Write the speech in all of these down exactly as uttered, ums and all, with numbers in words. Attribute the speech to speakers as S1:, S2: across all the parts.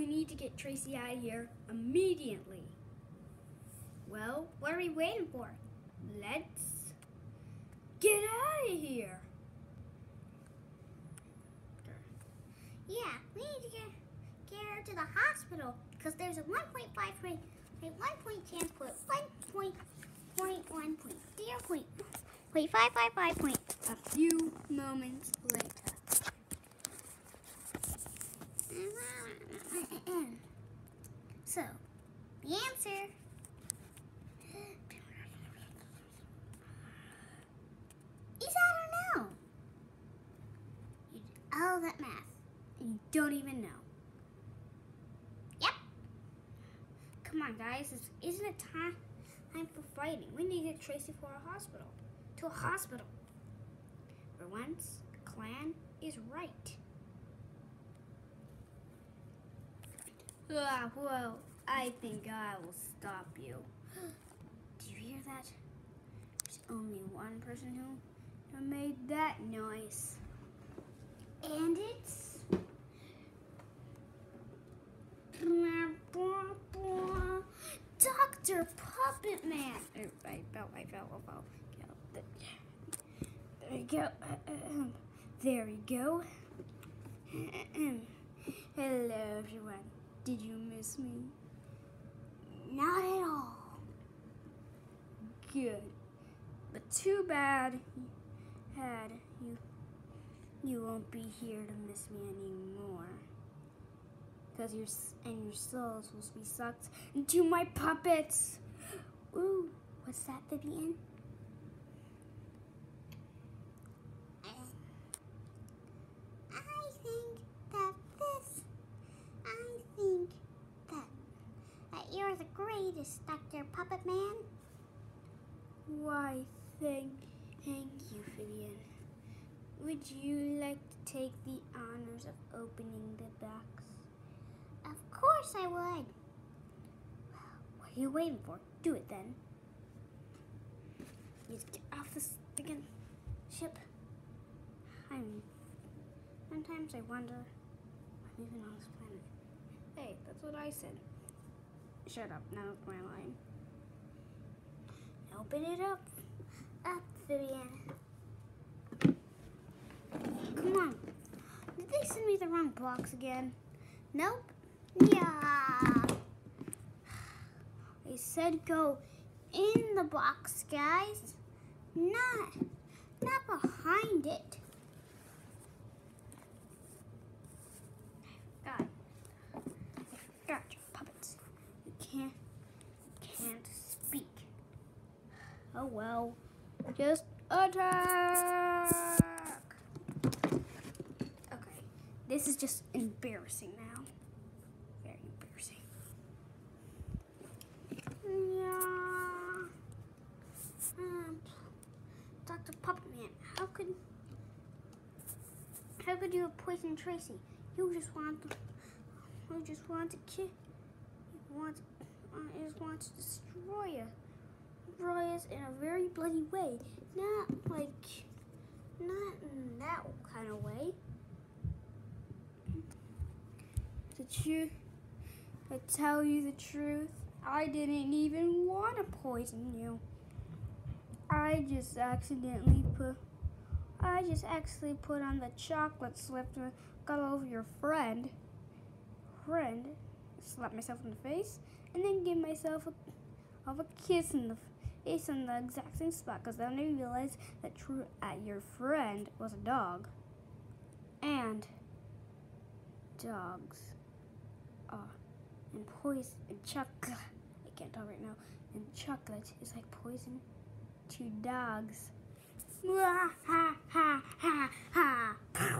S1: need to get Tracy out of here immediately. Well, what are we waiting for? Let's get out of here.
S2: Yeah, we need to get, get her to the hospital because there's a one point five point, one point ten point, one point one point zero point, point five five five point.
S1: A few moments later.
S2: So, the answer is I don't know.
S1: You,
S2: All that math.
S1: you don't even know.
S2: Yep.
S1: Come on, guys. It's, isn't it time, time for fighting? We need to get Tracy for a hospital. To a hospital. For once, Clan is right. Ah, well, I think I will stop you. Do you hear that? There's only one person who, who made that noise.
S2: And it's Doctor Puppet Man.
S1: Oh, I fell, I fell, I fell. There you go. There we go. Hello, everyone. Did you miss me?
S2: Not at all.
S1: Good. But too bad had you you won't be here to miss me anymore. Because your and your soul is supposed to be sucked into my puppets. Ooh, what's that, Vivian?
S2: I think that this, I think that, that you're the greatest, Doctor Puppet Man.
S1: Why, thank, thank you, Vivian. Would you like to take the honors of opening the box?
S2: Of course I would.
S1: What are you waiting for? Do it then. Let's get off this freaking ship. I'm. Sometimes I wonder I'm even on this planet. Hey, that's what I said. Shut up. Now it's my line. Open it up.
S2: Up, Vivian.
S1: Come on. Did they send me the wrong box again?
S2: Nope. Yeah.
S1: They said go
S2: In the box, guys. Not, not behind it.
S1: God. I forgot your puppets. You can't, can't speak. Oh well. Just attack! Okay. This is just embarrassing now. Very embarrassing.
S2: Yeah. Um, Doctor Puppet Man, how could, how could you have poisoned Tracy? You just want to, you just want to kill, you want, uh, you just want to destroy us. Destroy us in a very bloody way. Not like, not in that kind of way.
S1: The truth, I tell you the truth, I didn't even want to poison you. I just accidentally put, I just accidentally put on the chocolate slip and got over your friend, friend, slap myself in the face, and then give myself a, of a kiss in the face on the exact same spot, because then I realized that true, uh, your friend was a dog, and dogs. Uh, and poison and chocolate. I can't talk right now. And chocolate is like poison to dogs. Ha ha ha ha ha.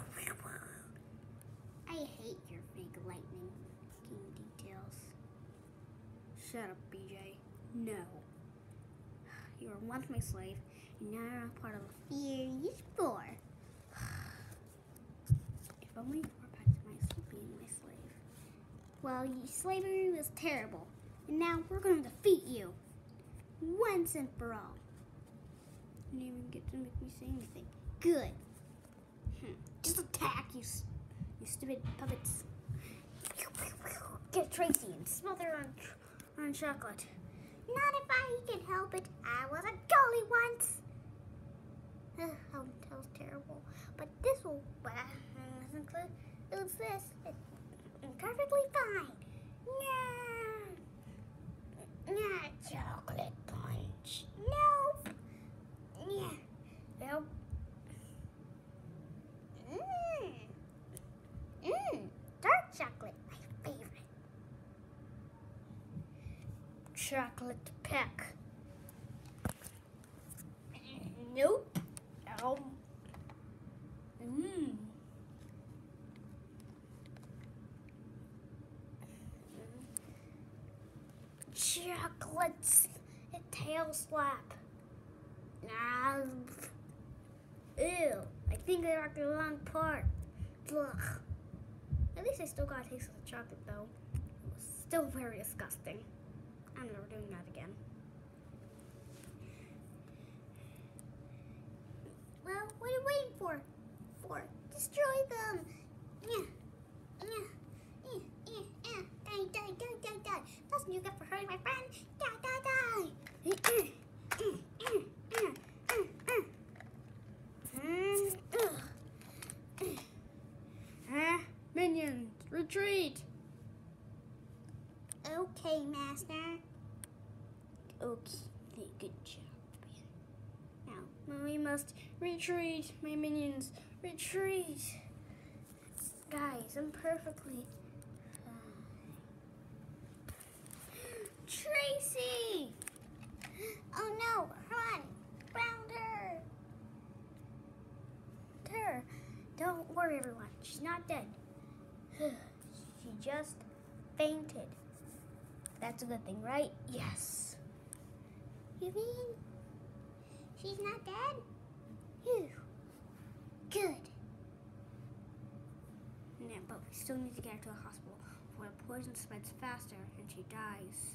S2: I hate your fake lightning details.
S1: Shut up, B J. No. You were once my slave, and now you're a part of a
S2: Furious Four.
S1: If only you were back to my being my slave.
S2: Well, you, slavery was terrible, and now we're going to defeat you once and for all.
S1: You didn't even get to make me say anything.
S2: Good.
S1: Hmm. Just attack, you, you stupid puppets.
S2: Tracy and smother on, on chocolate. Not if I can help it. I was a goalie once. Ugh, oh, that was terrible. But this will, but I wasn't clear. It was this. It's perfectly fine. Yeah. Yeah, chocolate punch. Nope. Yeah. Nope. Mmm. Mmm. Dark chocolate, my favorite. Chocolate peck. Nope. Oh. Mmm. Chocolates. A tail slap. Nah. Ew. I think they are the wrong part. Ugh. At least I still got a taste of the chocolate though. It was still very disgusting. I'm never doing that again. Well, what are you waiting for? For destroy them. Yeah. Yeah. Yeah. Yeah. Yeah. Die, die, die, die, die. That's what you get for hurting my friend. Die, die, die.
S1: Ah, minions, retreat!
S2: Okay, Master. Okay, good job. Now,
S1: We must retreat, my minions, retreat!
S2: guys, I'm perfectly fine. Tracy! Oh no, run! Round her! Her. Don't worry, everyone. She's not dead. She just fainted. That's a good thing, right? Yes. You mean she's not dead? Phew. Good.
S1: Yeah, but we still need to get her to the hospital before the poison spreads faster and she dies.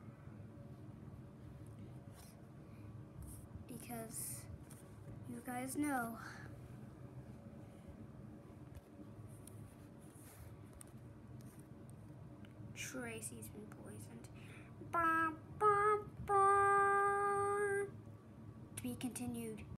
S1: Because you guys know Tracy's been poisoned. Bah, bah, bah. To be continued.